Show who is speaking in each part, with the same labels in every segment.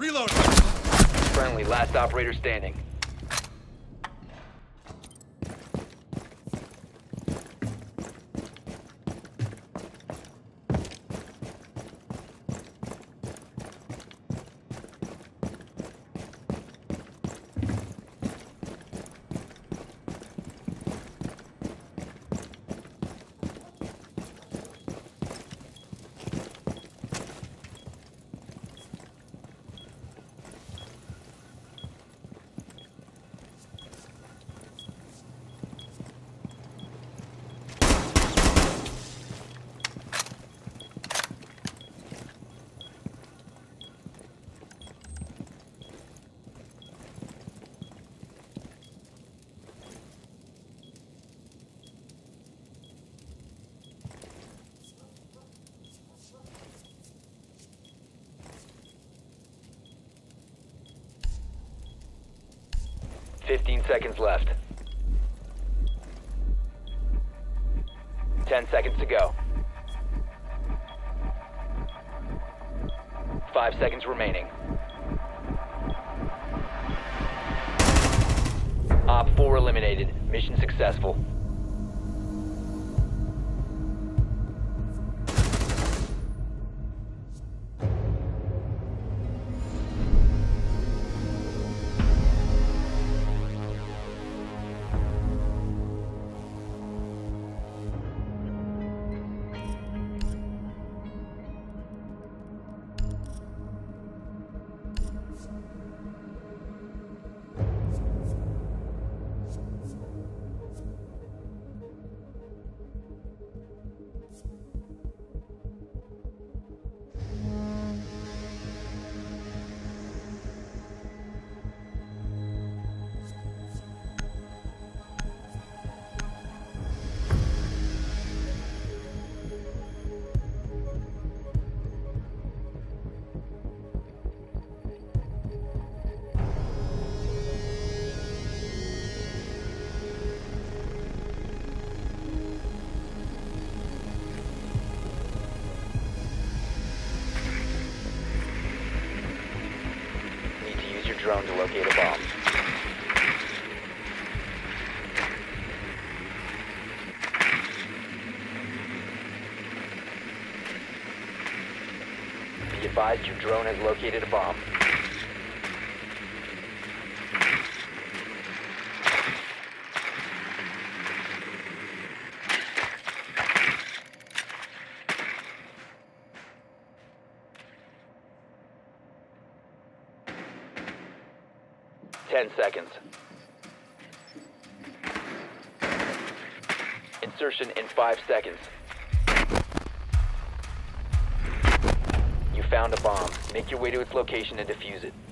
Speaker 1: Reloading.
Speaker 2: Friendly, last operator standing. $15 seconds left. 10 seconds to go. 5 seconds remaining. Op 4 eliminated. Mission successful. Drone to locate a bomb. Be advised, your drone has located a bomb. Ten seconds. Insertion in 5 seconds. You found a bomb. Make your way to its location and defuse it.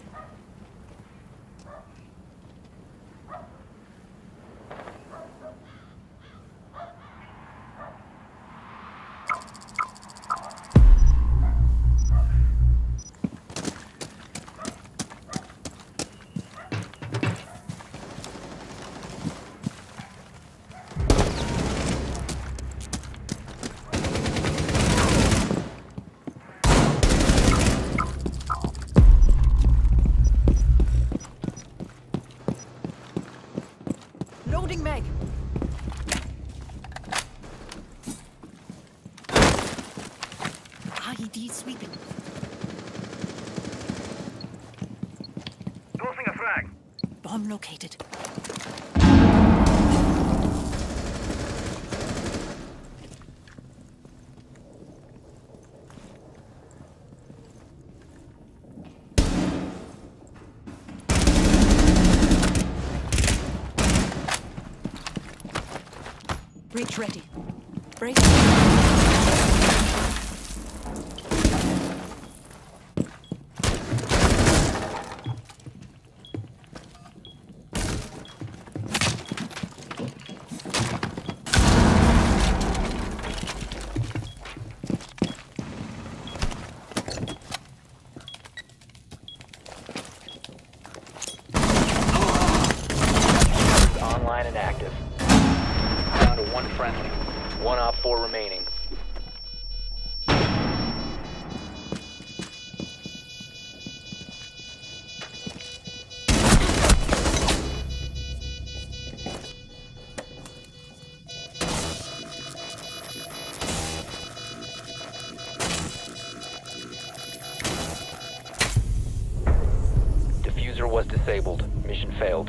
Speaker 3: Loading mag. IED sweeping.
Speaker 4: Tossing a frag.
Speaker 3: Bomb located. Breach ready. Break.
Speaker 2: Online and active. Down to one friendly. One op 4 remaining. was disabled. Mission failed.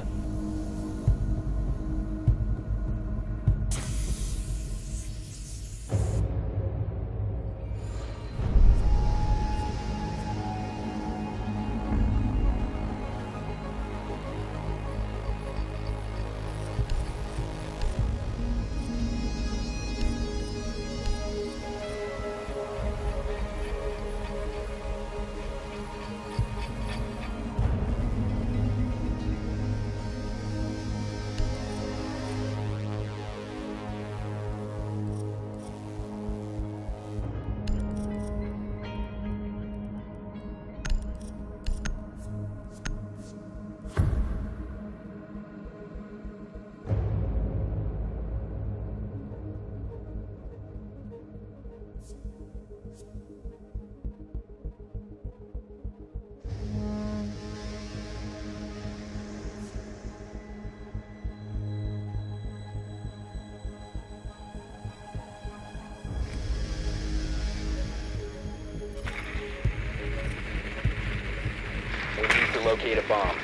Speaker 2: We need to locate a bomb.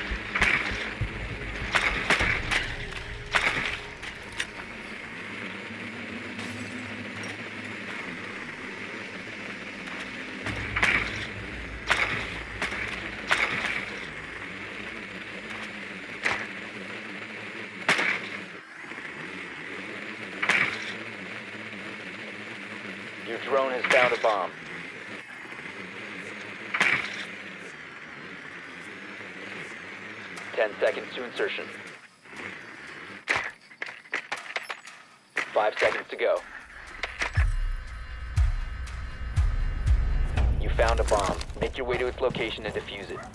Speaker 2: Your drone has found a bomb. Ten seconds to insertion. 5 seconds to go. You found a bomb. Make your way to its location and defuse it.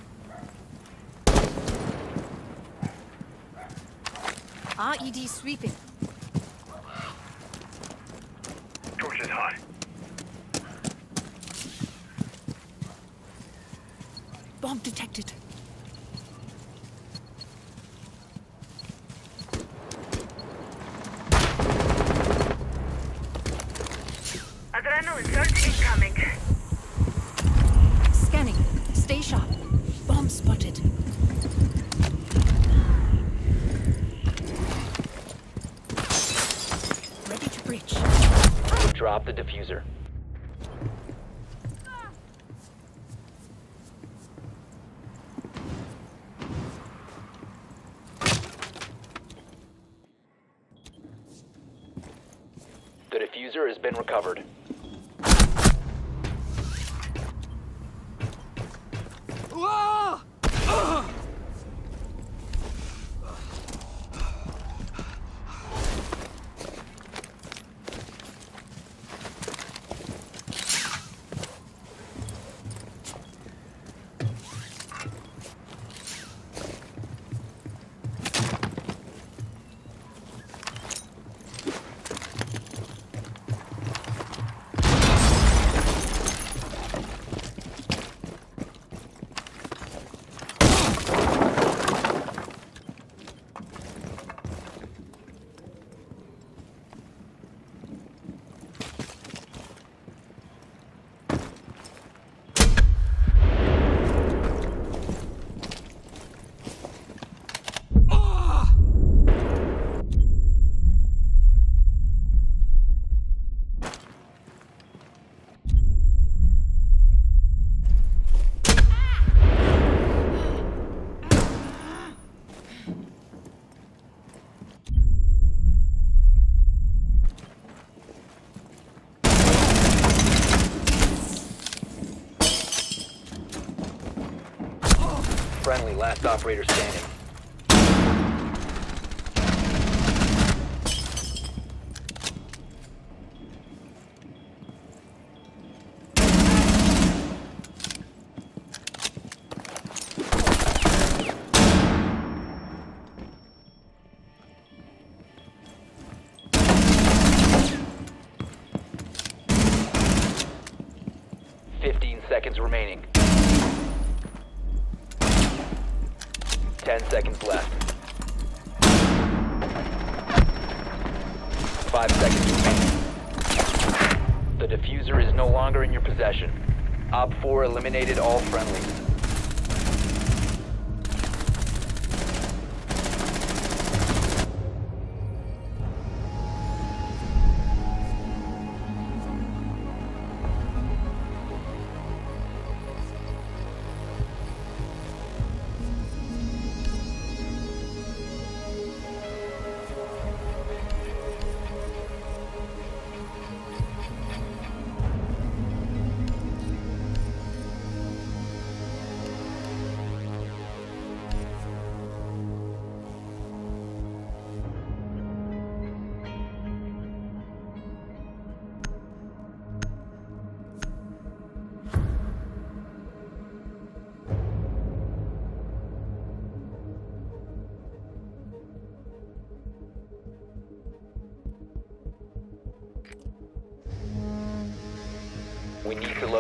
Speaker 3: RED sweeping.
Speaker 1: Torches high.
Speaker 3: Bomb detected.
Speaker 4: Adrenaline surge incoming.
Speaker 3: Scanning. Stay sharp. Bomb spotted. Ready to breach.
Speaker 2: Drop the diffuser. The diffuser has been recovered. Friendly, last operator standing. Seconds remaining. 10 seconds left. 5 seconds remaining. The diffuser is no longer in your possession. Op 4 eliminated all friendlies.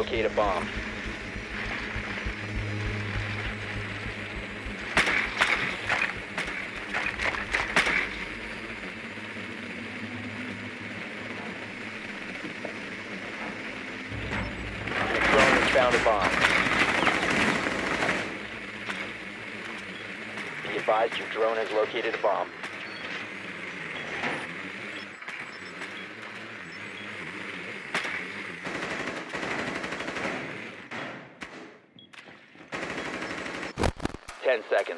Speaker 2: locate a bomb. Your drone has found a bomb. Be advised, your drone has located a bomb. Ten seconds.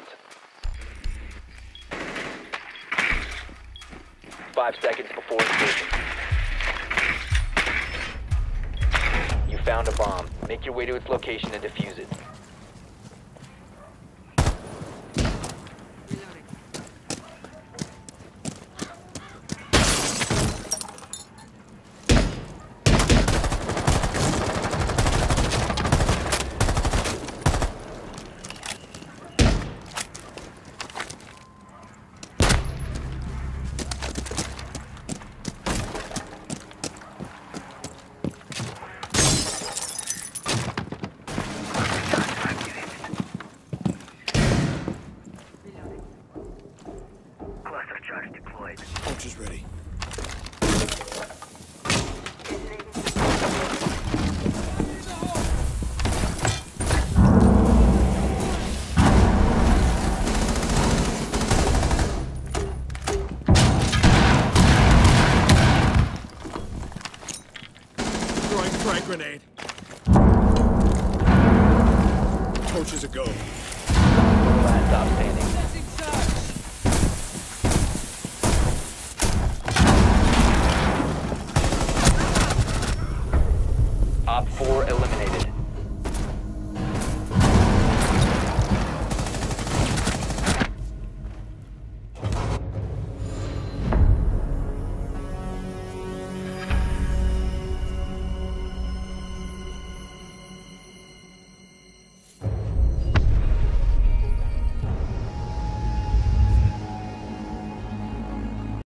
Speaker 2: 5 seconds before insertion. You found a bomb. Make your way to its location and defuse it.
Speaker 1: Cluster charge deployed.
Speaker 5: Ultra's ready. Throwing frag grenade. Torches a go.
Speaker 2: Last stop standing. Op 4